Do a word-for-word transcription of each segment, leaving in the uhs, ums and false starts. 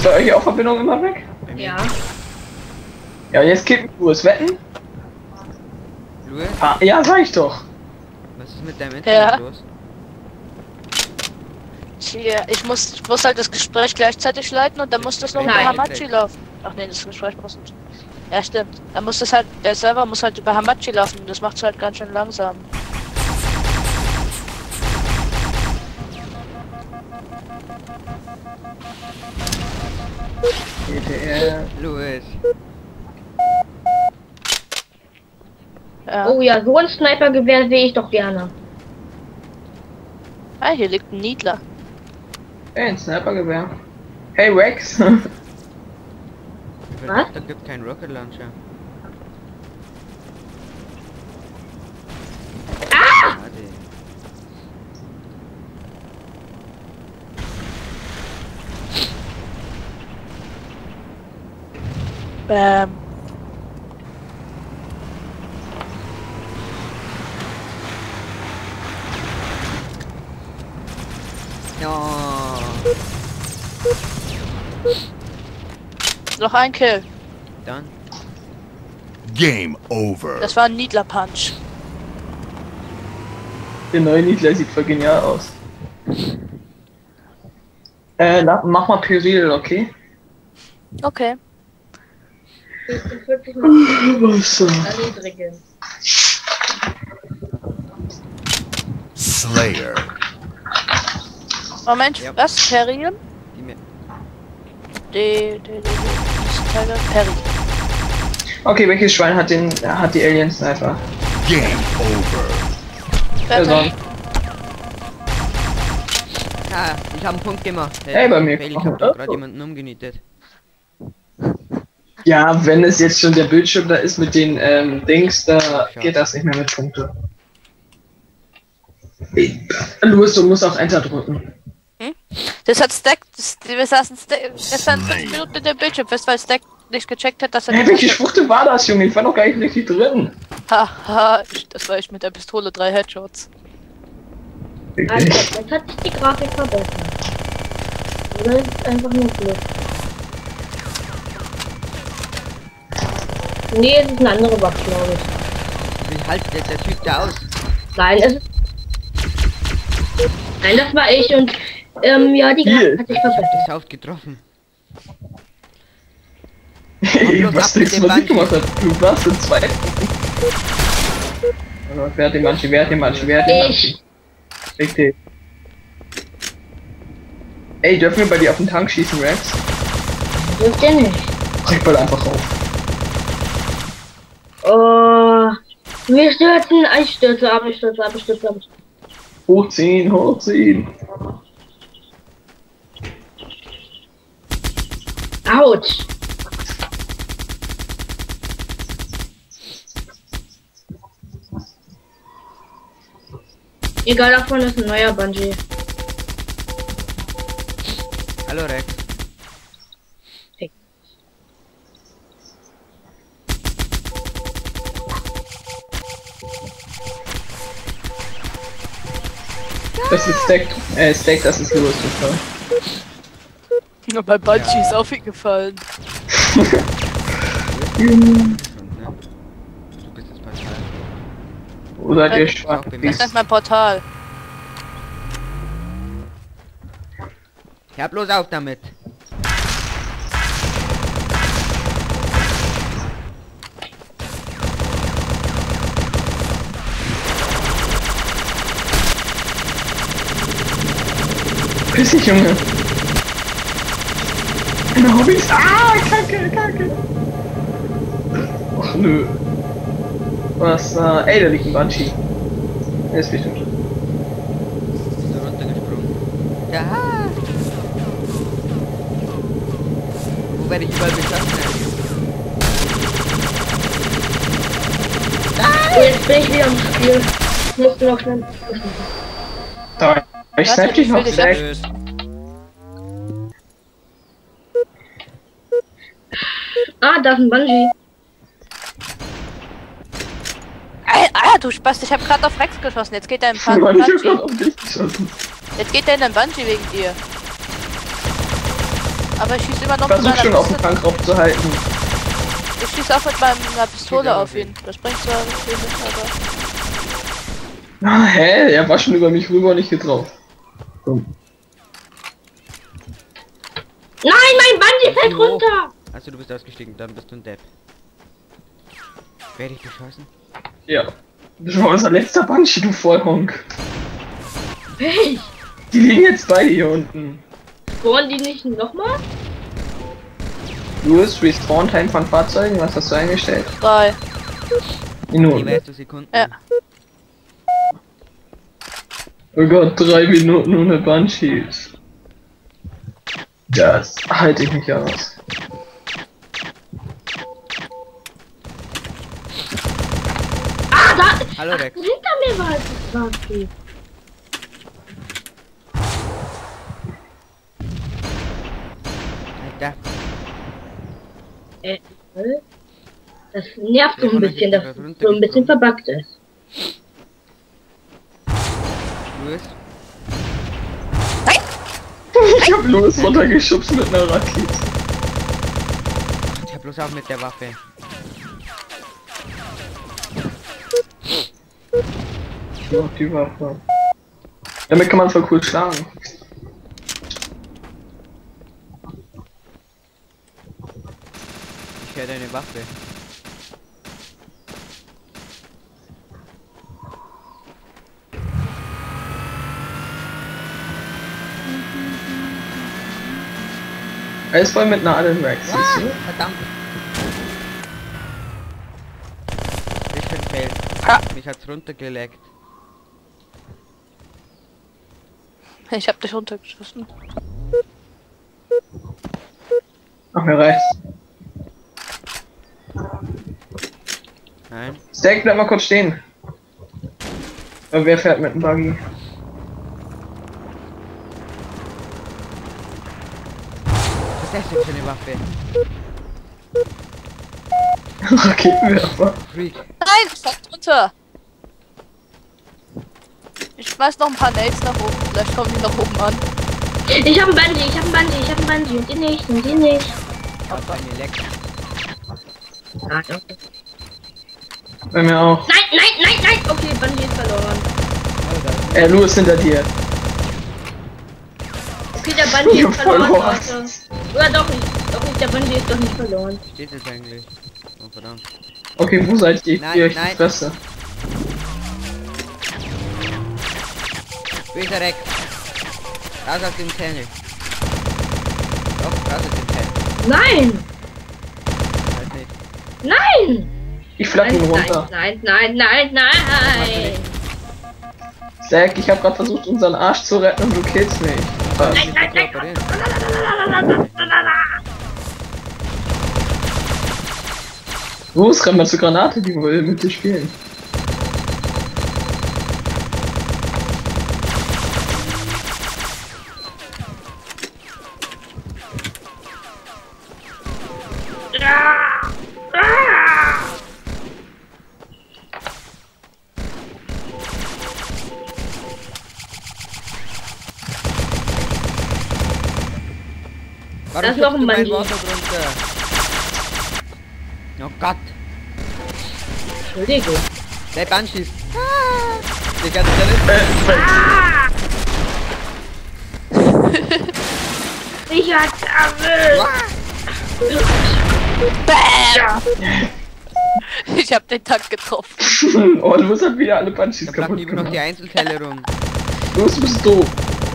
Ist bei euch die Verbindung immer weg? Ja. Ja, jetzt kippen du es wetten? Louis? Ah, ja, sag ich doch. Was ist mit deinem Internet Ja. los? Hier, ich muss, ich muss halt das Gespräch gleichzeitig leiten und dann muss das noch über Nein. Hamachi laufen. Ach nee, das Gespräch muss nicht. Ja, stimmt. Dann muss das halt, der Server muss halt über Hamachi laufen und das macht es halt ganz schön langsam. G T R. Louis. Ja. Oh ja, so ein Snipergewehr sehe ich doch gerne. Ah, hier liegt ein Niedler. Hey, ein Snipergewehr. Hey Rex. Was? Da gibt kein Rocket Launcher. Ah! Schade. Bam. Ja. Noch ein Kill. Dann. Game over. Das war ein Niedler Punch. Der neue Niedler sieht voll genial aus. Äh, na, mach mal Pyril, okay? Okay. vierzig Mal Was? erniedrigen. Slayer. Moment, Ja. was? Perry? Die mir. Die, die, die, die, Tiger Perry. Okay, welches Schwein hat den hat die Alien Sniper? Game over. Also, Fertig. Ah, ich habe einen Punkt gemacht. Hey, bei mir. Ich habe doch gerade jemanden umgenietet. ja, wenn es jetzt schon der Bildschirm da ist mit den ähm, Dings, da geht das nicht mehr mit Punkte. Louis, du musst auch Enter drücken. Das hat Stack, das, wir saßen Stack, gestern fünf Minuten in dem Bildschirm fest, weil Stack nicht gecheckt hat, dass er Hey, welche Spruchte war das, Junge? Ich war noch gar nicht richtig drin. Haha, das war ich mit der Pistole, drei Headshots. Also, jetzt hat sich die Grafik verbessert. Oder ist einfach nur Glück? Nee, es ist eine andere Waffe, glaube ich. Wie haltet der, der Typ da aus? Nein, es ist... Nein, das war ich und... Ähm, ja, die Grafik hat sich Ich hab verbessert. das Haus getroffen. Hey, bloß was ab mit denkst dem du, was ich Bungee. gemacht hab? Du warst in zwei. Also, wer hat den manche, wer hat den manche, wer hat den manche? Ich. Richtig. Ey, dürfen wir bei dir auf den Tank schießen, Rex? Dürft ihr nicht. Zeig mal einfach auf. Oh... Wir stürzen, ich stürze ab, ich stürze ab, ich stürze ab. Hochziehen, hochziehen. Autsch! Egal, davon ist ein neuer Bungee. Hallo Rex. Das ist Stack, äh, Stack, das ist Louis gefallen. Ja, bei Banshee ist auf ihn gefallen. Und, ne? Du bist jetzt bei Teil. Wo seid ihr Auch Schwein? beim Das ist mein Portal. Ja, bloß auf damit. Grüß dich, Junge. Meine Hobbys. Ah, kacke, kacke. Ach nö. Was, äh, ey, da liegt ein Banshee. Er ist bestimmt. Ist da runtergesprungen. Ja. Wo werde ich überall beschossen? Jetzt bin ich wieder im Spiel. Ich musste noch schnell. Da. Ich Warte, snipe dich ich noch will dich Stack. Tschüss. Ah, da ist ein Bungee. Ah, ah, du Spast, ich hab grad auf Rex geschossen. Jetzt geht er im Pan Mann, ich hab grad Bungee. auf dich geschossen. Jetzt geht er in den Bungee wegen dir. Aber ich schieße immer noch Ich versuch schon auf den Pistole. Tank aufzuhalten. Ich schieße auch mit meiner Pistole auf ihn. Das bringt zwar viel nicht, aber... Ah, hä? Er war schon über mich rüber und ich hier drauf. Dumm. Nein, mein Bungee fällt Hoch. runter! Also du bist ausgestiegen, dann bist du ein Depp. Werde ich beschossen? Ja. Das war unser letzter Banshee, du Vollhonk. Hey, Die liegen jetzt beide hier unten. spawnen die nicht nochmal? Louis, Respawn-Time von Fahrzeugen, was hast du eingestellt? Drei. Die Minuten. weißt Sekunden. Ja. Oh Gott, drei Minuten ohne Banshees. Das halte ich nicht aus. Ah, da! Hallo Rex. Hinter mir war es Bungee. Alter. Äh, das nervt so ein bisschen, dass es so ein bisschen verbuggt ist. Louis? Ich hab Louis runtergeschubst mit einer Rakete. Ich hab bloß auch mit der Waffe. Ja, die Waffe. Damit kann man voll cool schlagen. Ich höre deine Waffe. Er ist voll mit Nadeln, Rex. siehst du? Verdammt. Ich bin fail. Ha. Mich hat's runtergelegt. Ich hab dich runtergeschossen. Ach, mir reicht's. Nein. Stack, bleib mal kurz stehen. Aber wer fährt mit dem Buggy? Was ist das denn für eine Waffe? Raketenwerfer. Freak. Nein, ich fällt runter. Ich schmeiß noch ein paar Nades nach oben. Vielleicht kommen die nach oben an. Ich hab einen Bungee, ich hab einen Bungee, ich hab einen Bungee und die nicht, und die nicht. Ich hab eine Leck. Ah, okay. Bei mir auch. Nein, nein, nein, nein! Okay, Bungee ist verloren. Oh, da. Äh, Louis hinter dir. Okay, der Bungee Ja, ist verloren, verloren. Leute. Oder doch nicht. Doch nicht, der Bungee ist doch nicht verloren. Steht jetzt eigentlich? Oh verdammt. Okay, wo seid ihr? Ich Nein, geh euch nein. die Fresse. Böser Rex. Raus aus dem Channel. Doch, raus aus dem Channel. Nein! Halt nicht. Nein! Ich flack ihn Nein, runter. nein, nein, nein, nein! Zack, ich hab grad versucht, unseren Arsch zu retten und du killst mich. Was? Nein, nein, nein! Kooperieren. Los, renn mal zur Granate, die will mit dir spielen. Warum Da ist noch schubst ein du mein Bungee. Wasser runter? Oh Gott. Entschuldigung. Der Banshees. Die ganze Zeit. Ich hab's erwischt! Bam! Ich hab den Tank getroffen. Oh, du musst halt wieder alle Banshees Da flacken kaputt lieber noch die gemacht. Einzelteile rum. Los, bist du.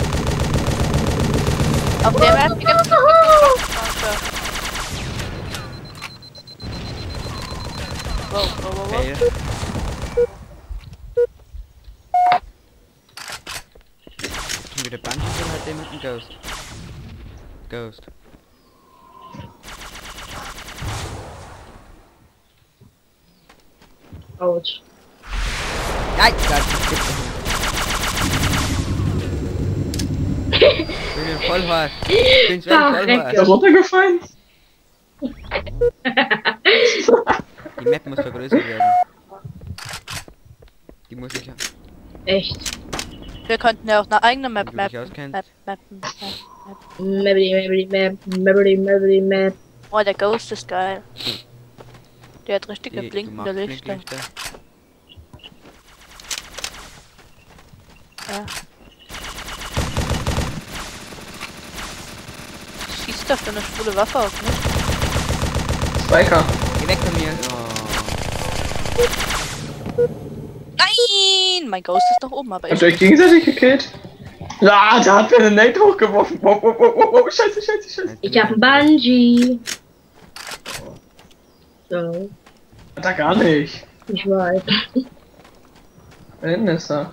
Auf der Map gibt's noch Danke. Wow, wow, wow, wow. Fail. Schon wieder Banshees oder halt der mit dem Ghost? Ghost. Autsch. Nein, das gibt's doch nicht. Ich bin im Vollhorst. Ich bin Ah, schon Ist er Vollhorst. runtergefallen? Die Map muss vergrößert werden. Die muss ich ja. Echt. Wir könnten ja auch eine eigene Map Wenn du dich mappen. auskennst. Map, mappen, Map, Map. Mabby, Mabby, Map, Mabby, Mabby, Map. Oh, der Ghost ist geil. Der hat richtige Die- du blinkende machst Lichter. Blinklichter. Ja. Schießt da für eine schwule Waffe auf mich? Spiker. Geh weg von mir. Oh. Nein! Mein Ghost ist doch oben, aber Habt ich. ihr euch gegenseitig gekillt? Ah, da hat mir eine Nate hochgeworfen. Wow, wow, wow, wow, wow. Scheiße, scheiße, scheiße. Ich hab ein Bungee. So, Hat er gar nicht. ich weiß. Da hinten ist er.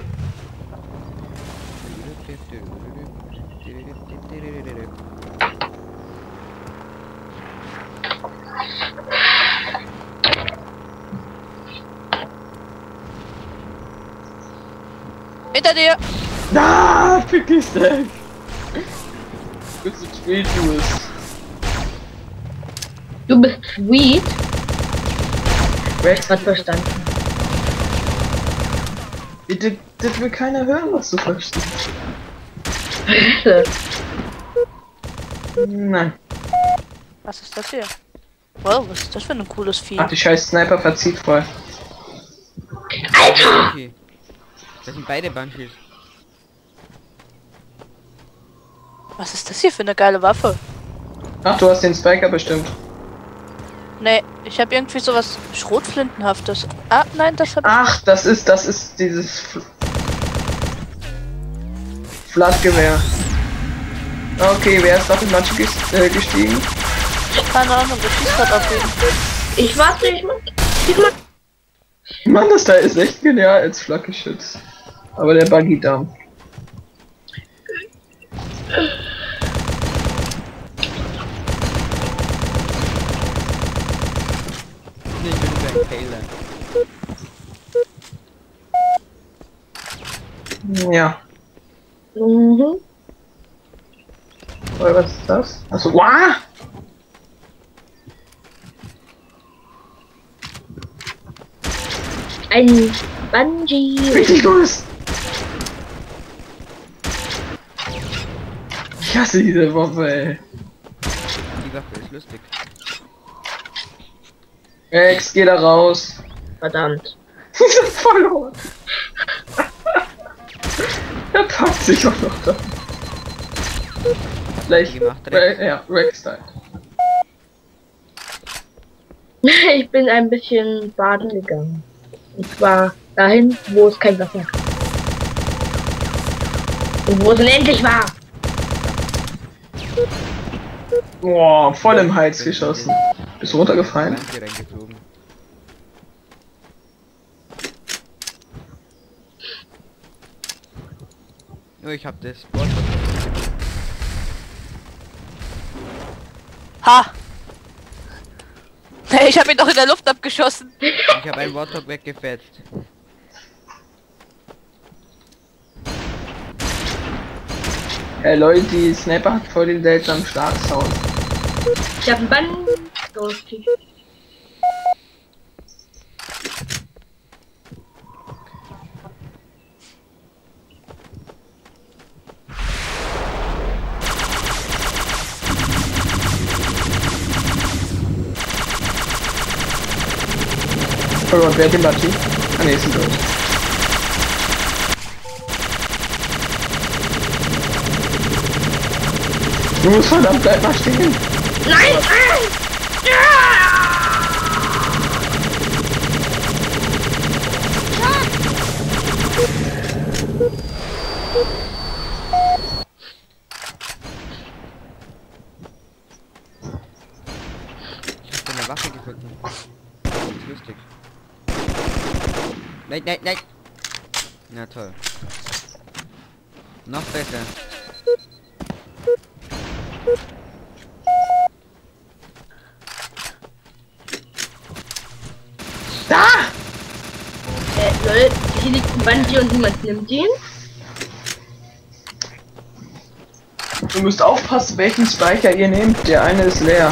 Hinter dir! Ah, Picky Stack. Bist du sweet, du bist. Du bist sweet. Rex, Hat verstanden. das, das will keiner hören, was du verstehst. Nein. Was ist das hier? Wow, was ist das für ein cooles Vieh? Ach, die scheiß Sniper verzieht voll. Okay. Das sind beide Banshees. Was ist das hier für eine geile Waffe? Ach, du hast den Spiker bestimmt. Nee, ich habe irgendwie sowas Schrotflintenhaftes. Ah, nein, das hab ich. Ach, das ist, das ist dieses Fl Flattgewehr. Okay, wer ist auf den Manche ges äh, gestiegen? Keine Ahnung, ich schieß grad auf ihn. Ich warte, ich mach. Ich mach. Mann, das da ist echt genial als Flakgeschütz. Aber der Buggy Dump. Ich bin wie ein Taylor. Ja. Mhm. Oder was ist das? Achso, wow! Ein Bungee. Richtig los! Ich hasse diese Waffe, ey. Die Waffe ist lustig. Rex, geh da raus. Verdammt. Sie sind verloren. Er packt sich auch noch da. Vielleicht. Wie gemacht, Re Rex? ja, Rex-Style. Ich bin ein bisschen baden gegangen. Und zwar dahin, wo es kein Wasser gab. Und wo es unendlich war. Boah, voll im Hals geschossen. Bist du runtergefallen? Banshee reingeflogen. Oh, ich hab das Board. Ha! Hey, ich habe ihn doch in der Luft abgeschossen. Ich habe einen Warthog weggefetzt. Hey Leute, die Sniper hat voll den seltsamen Schlagsound. Ich hab einen Bungee. Oh Gott, wer hat den Buggy? Ah ne, ist ein Ghost. Du musst verdammt, bleib mal stehen. Nein! Nein! Ich hab eine Waffe gefunden. Das ist lustig. Nein, nein, nein! Na toll. Noch besser. Da! Äh, Leute, hier liegt ein Bungee und niemand nimmt ihn. Du müsst aufpassen, welchen Spiker ihr nehmt. Der eine ist leer.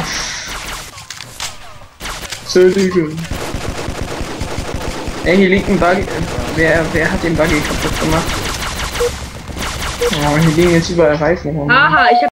Entschuldigung. Ey, hier liegt ein Buggy. Wer, wer hat den Buggy kaputt gemacht? Oh, hier liegen jetzt überall Reifen rum. Haha, ich hab